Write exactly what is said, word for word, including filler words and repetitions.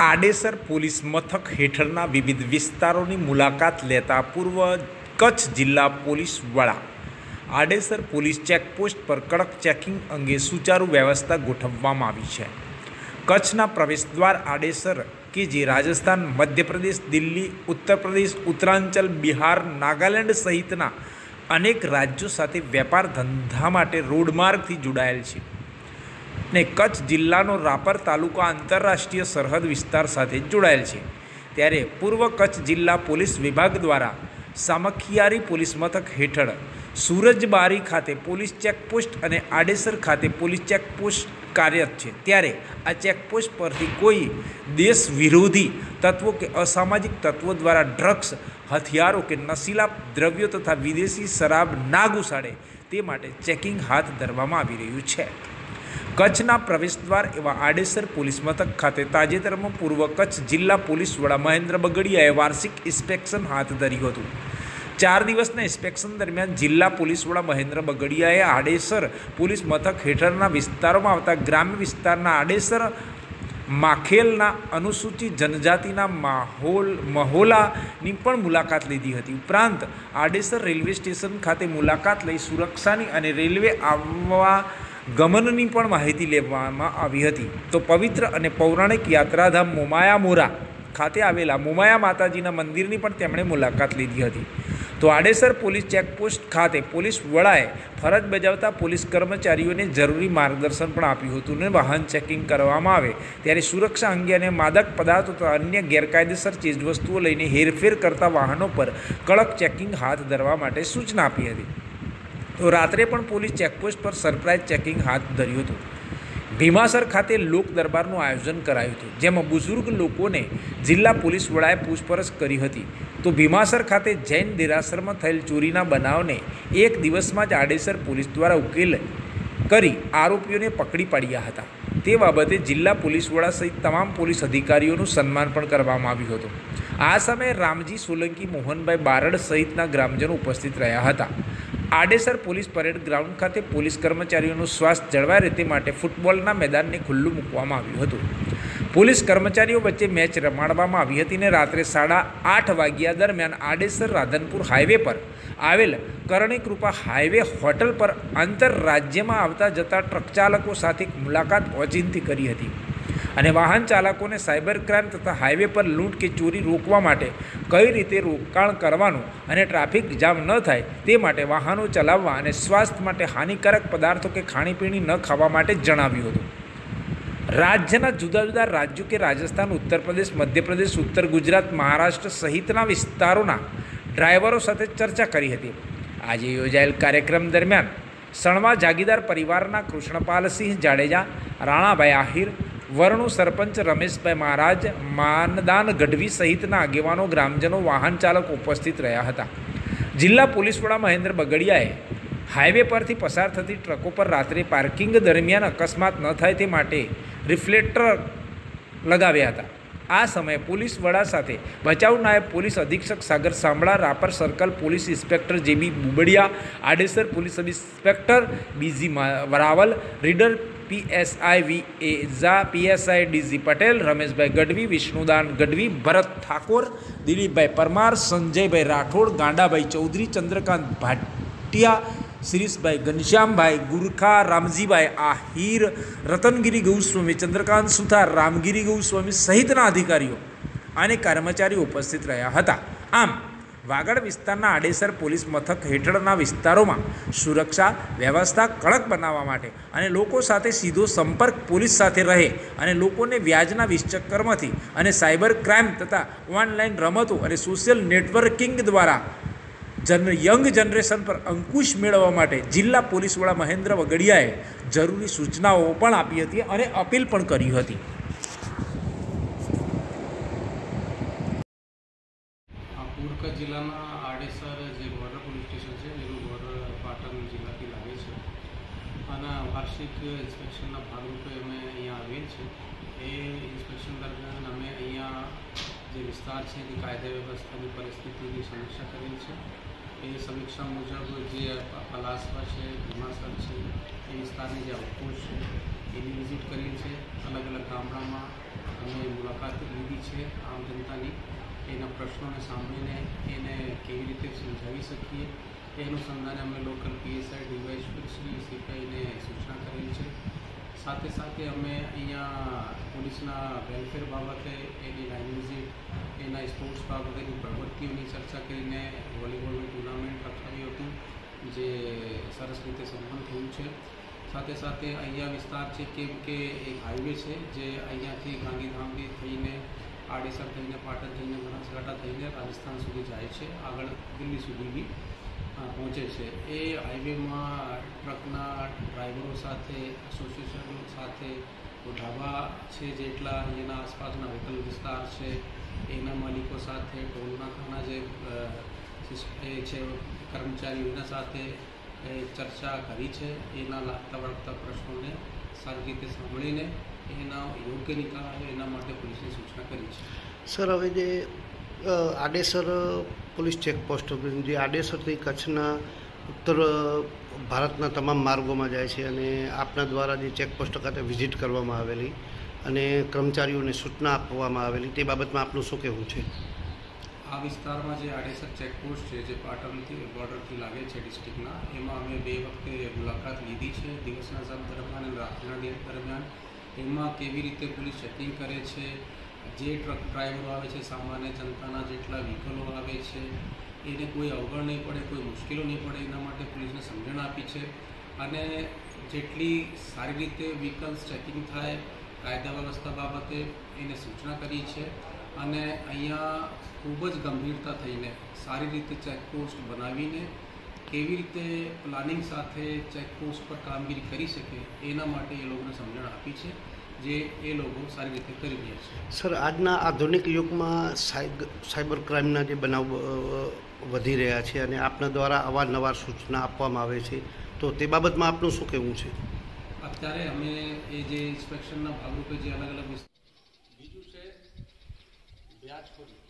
Adesar police મથક હેઠળના વિવિધ વિસ્તારોની મુલાકાત લેતા પૂર્વ કચ્છ જિલ્લા પોલીસ વડા આડેસર પોલીસ ચેકપોસ્ટ પર કડક ચેકિંગ અંગે સુચારુ વ્યવસ્થા ગોઠવવામાં આવી છે। કચ્છના પ્રવેશદ્વાર આડેસર કે જે રાજસ્થાન, મધ્યપ્રદેશ, દિલ્હી, ઉત્તર પ્રદેશ, ઉત્તરાંચલ, બિહાર, નાગાલેન્ડ સહિતના અનેક રાજ્યો સાથે વેપાર ધંધા માટે રોડમાર્ગથી જોડાયેલ છે ને કચ્છ જિલ્લાનો રાપર તાલુકા આંતરરાષ્ટ્રીય સરહદ વિસ્તાર સાથે જોડાયેલ છે। ત્યારે પૂર્વ કચ્છ જિલ્લા પોલીસ વિભાગ દ્વારા સામખિયારી પોલીસ મથક હેઠળ સુરજબારી ખાતે પોલીસ ચેકપોસ્ટ અને આડેસર ખાતે પોલીસ ચેકપોસ્ટ કાર્યરત છે। ત્યારે આ ચેકપોસ્ટ પરથી કોઈ દેશ વિરોધી તત્વો કે અસામાજિક તત્વો દ્વારા ડ્રગ્સ, હથિયારો કે નશીલા દ્રવ્યો તથા વિદેશી શરાબ ના ઘુસાડે તે માટે ચેકિંગ હાથ ધરવામાં આવી રહ્યું છે। કચ્છના પ્રવેશદ્વાર એવા આડેસર પોલીસ મથક ખાતે તાજેતરમાં પૂર્વ કચ્છ જિલ્લા પોલીસ વડા મહેન્દ્ર બગડિયાએ વાર્ષિક ઇન્સ્પેક્શન હાથ ધર્યું હતું। ચાર દિવસના ઇન્સ્પેક્શન દરમિયાન જિલ્લા પોલીસ વડા મહેન્દ્ર બગડિયાએ આડેસર પોલીસ મથક હેઠળના વિસ્તારોમાં આવતા ગ્રામ્ય વિસ્તારના આડેસર માખેલના અનુસૂચિત જનજાતિના માહોલ મહોલાની પણ મુલાકાત લીધી હતી। ઉપરાંત આડેસર રેલવે સ્ટેશન ખાતે મુલાકાત લઈ સુરક્ષાની અને રેલવે આવવા ગમનની પણ માહિતી લેવામાં આવી હતી। તો પવિત્ર અને પૌરાણિક યાત્રાધામ મોમાયામોરા ખાતે આવેલા મોમાયા માતાજીના મંદિરની પણ તેમણે મુલાકાત લીધી હતી। તો આડેસર પોલીસ ચેકપોસ્ટ ખાતે પોલીસ વડાએ ફરજ બજાવતા પોલીસ કર્મચારીઓને જરૂરી માર્ગદર્શન પણ આપ્યું હતું અને વાહન ચેકિંગ કરવામાં આવે ત્યારે સુરક્ષા અંગે અને માદક પદાર્થો તથા અન્ય ગેરકાયદેસર ચીજવસ્તુઓ લઈને હેરફેર કરતા વાહનો પર કડક ચેકિંગ હાથ ધરવા માટે સૂચના આપી હતી। તો રાત્રે પણ પોલીસ ચેકપોસ્ટ પર સરપ્રાઇઝ ચેકિંગ હાથ ધર્યું હતું। ભીમાસર ખાતે લોક દરબારનું આયોજન કરાયું હતું જેમાં બુઝુર્ગ લોકોને જિલ્લા પોલીસ વડાએ પૂછપરછ કરી હતી। તો ભીમાસર ખાતે જૈન દેરાસરમાં થયેલ ચોરીના બનાવને એક દિવસમાં જ આડેસર પોલીસ દ્વારા ઉકેલ કરી આરોપીઓને પકડી પાડ્યા હતા। તે બાબતે જિલ્લા પોલીસ વડા સહિત તમામ પોલીસ અધિકારીઓનું સન્માન પણ કરવામાં આવ્યું હતું। આ સમયે રામજી સોલંકી, મોહનભાઈ બારડ સહિતના ગ્રામજનો ઉપસ્થિત રહ્યા હતા। આડેસર પોલીસ પરેડ ગ્રાઉન્ડ ખાતે પોલીસ કર્મચારીઓનું સ્વાસ્થ્ય જળવાય રહે તે માટે ફૂટબોલના મેદાનને ખુલ્લું મૂકવામાં આવ્યું હતું। પોલીસ કર્મચારીઓ વચ્ચે મેચ રમાડવામાં આવી હતી અને રાત્રે સાડા આઠ વાગ્યા દરમિયાન આડેસર રાધનપુર હાઈવે પર આવેલ કરણી કૃપા હાઈવે હોટલ પર આંતરરાજ્યમાં આવતા જતા ટ્રક ચાલકો સાથે મુલાકાત ઓચિંતી કરી હતી અને વાહન ચાલકોને સાયબર ક્રાઇમ તથા હાઈવે પર લૂંટ કે ચોરી રોકવા માટે કઈ રીતે રોકાણ કરવાનું અને ટ્રાફિક જામ ન થાય તે માટે વાહનો ચલાવવા અને સ્વાસ્થ્ય માટે હાનિકારક પદાર્થો કે ખાણીપીણી ન ખાવા માટે જણાવ્યું હતું। રાજ્યના જુદા જુદા રાજ્યો કે રાજસ્થાન, ઉત્તર પ્રદેશ, મધ્યપ્રદેશ, ઉત્તર ગુજરાત, મહારાષ્ટ્ર સહિતના વિસ્તારોના ડ્રાઈવરો સાથે ચર્ચા કરી હતી। આજે યોજાયેલ કાર્યક્રમ દરમિયાન સણવા જાગીદાર પરિવારના કૃષ્ણપાલસિંહ જાડેજા, રાણાભાઈ આહિર, વરણુ સરપંચ રમેશભાઈ મહારાજ, માનદાન ગઢવી સહિતના આગેવાનો, ગ્રામજનો, વાહન ચાલકો ઉપસ્થિત રહ્યા હતા। જિલ્લા પોલીસ વડા મહેન્દ્ર બગડિયાએ હાઈવે પરથી પસાર થતી ટ્રકો પર રાત્રે પાર્કિંગ દરમિયાન અકસ્માત ન થાય તે માટે રિફ્લેક્ટર લગાવ્યા હતા। આ સમયે પોલીસ વડા સાથે બચાવ નાયબ પોલીસ અધિક્ષક Sagar Sambhada, Rapar circle police inspector J B Bubadiya, Adesar police sub inspector B G Raval, reader PSI V Eza, PSI D G Patel, Rameshbhai Gadhvi, Vishnudan Gadhvi, Bharat Thakor, Dilipbhai Parmar, Sanjaybhai Rathod, Gandabhai Chaudhary, Chandrakant Bhatia, Shirishbhai Ghanshyambhai Gurkha, Ramjibhai Ahir, Ratangiri Goswami, Chandrakant Suthar, Ramgiri Goswami સહિતના અધિકારીઓ અને કર્મચારીઓ ઉપસ્થિત રહ્યા હતા। આમ વાગડ વિસ્તારના આડેસર પોલીસ મથક હેઠળના વિસ્તારોમાં સુરક્ષા વ્યવસ્થા કડક બનાવવા માટે અને લોકો સાથે સીધો સંપર્ક પોલીસ સાથે રહે અને લોકોને વ્યાજના વિષચક્કરમાંથી અને સાયબર ક્રાઇમ તથા ઓનલાઈન રમતો અને સોશિયલ નેટવર્કિંગ દ્વારા જન યંગ જનરેશન પર અંકુશ મેળવવા માટે જિલ્લા પોલીસ વડા મહેન્દ્ર બગડિયાએ જરૂરી સૂચનાઓ પણ આપી હતી અને અપીલ પણ કરી હતી। પૂર્વ કચ્છ જિલ્લાના આડેસર જે બોર્ડર પોલીસ સ્ટેશન છે એનું બોર્ડર પાટણ જિલ્લાથી લાગે છે અને વાર્ષિક ઇન્સ્પેક્શનના ભાગરૂપે અમે અહીંયા આવીએ છીએ। એ ઇન્સ્પેક્શન દરમિયાન અમે અહીંયા જે વિસ્તાર છે તે કાયદા વ્યવસ્થાની પરિસ્થિતિની સમીક્ષા કરેલ છે। એ સમીક્ષા મુજબ જે પલાસવા છે, ભીમાસર છે, એ વિસ્તારની જે આઉટપોસ્ટ છે એની વિઝિટ કરેલ છે. અલગ અલગ ગામડામાં અમે મુલાકાત લીધી છે આમ જનતાની. એના પ્રશ્નોને સાંભળીને એને કેવી રીતે સમજાવી શકીએ એ અનુસંધાને અમે લોકલ પીએસઆઈ ડીવાયએસપી શ્રી સીપાઈને સૂચના કરેલ છે. સાથે સાથે અમે અહીંયા પોલીસના વેલફેર બાબતે એની લાઇન વિઝિટ, એના સ્પોર્ટ્સ બાબતેની પ્રવૃત્તિઓની ચર્ચા કરીને વોલીબોલનું ટુર્નામેન્ટ રખાવ્યું હતું, જે સરસ રીતે સંપન્ન થયું છે. સાથે સાથે અહીંયા વિસ્તાર છે કેમ કે એક હાઈવે છે જે અહીંયાથી ગાંધીધામથી થઈને આડેસર થઈને પાટણ થઈને બનાસકાંઠા થઈને રાજસ્થાન સુધી જાય છે, આગળ દિલ્હી સુધી બી પહોંચે છે. એ હાઈવેમાં ટ્રકના ડ્રાઈવરો સાથે, એસોસિએશન સાથે, ઢાબા છે જેટલા એના આસપાસના હોટલ વિસ્તાર છે એના માલિકો સાથે, ટોલ નાકાના જે એ છે કર્મચારીઓ એના સાથે ચર્ચા કરી છે. એના લાગતા વળગતા પ્રશ્નોને સારી રીતે સાંભળીને એના યોગ્ય નિકાલ આવે એના માટે પોલીસને સૂચના કરી છે. સર, હવે જે આડેસર પોલીસ ચેકપોસ્ટ જે આડેસરથી કચ્છના ઉત્તર ભારતના તમામ માર્ગોમાં જાય છે અને આપના દ્વારા જે ચેકપોસ્ટ ખાતે વિઝિટ કરવામાં આવેલી અને કર્મચારીઓને સૂચના આપવામાં આવેલી તે બાબતમાં આપનું શું કહેવું છે? આ વિસ્તારમાં જે આડેસર ચેકપોસ્ટ છે જે પાટણથી બોર્ડરથી લાગે છે ડિસ્ટ્રિક્ટના, એમાં અમે બે વખતે મુલાકાત લીધી છે, દિવસના સમય દરમિયાન અને રાતના દરમિયાન. એમાં કેવી રીતે પોલીસ ચેકિંગ કરે છે, જે ટ્રક ડ્રાઈવરો આવે છે, સામાન્ય જનતાના જેટલા વ્હીકલો આવે છે એને કોઈ અવગણ નહીં પડે, કોઈ મુશ્કેલો નહીં પડે એના માટે પોલીસને સમજણ આપી છે. અને જેટલી સારી રીતે વ્હીકલ્સ ચેકિંગ થાય કાયદા વ્યવસ્થા બાબતે એને સૂચના કરી છે. અને અહીંયા ખૂબ જ ગંભીરતા થઈને સારી રીતે ચેકપોસ્ટ બનાવીને કેવી રીતે પ્લાનિંગ સાથે ચેકપોસ્ટ પર કામગીરી કરી શકે એના માટે એ લોકોને સમજણ આપી છે, જે એ લોકો સારી રીતે કરી રહ્યા છે. સર, આજના આધુનિક યુગમાં સાયબર ક્રાઇમના જે બનાવ વધી રહ્યા છે અને આપના દ્વારા અવારનવાર સૂચના આપવામાં આવે છે, તો તે બાબતમાં આપનું શું કહેવું છે? અત્યારે અમે એ જે ઇન્સ્પેક્શનના ભાગરૂપે જે અલગ અલગ બીજું છે વ્યાજખોરી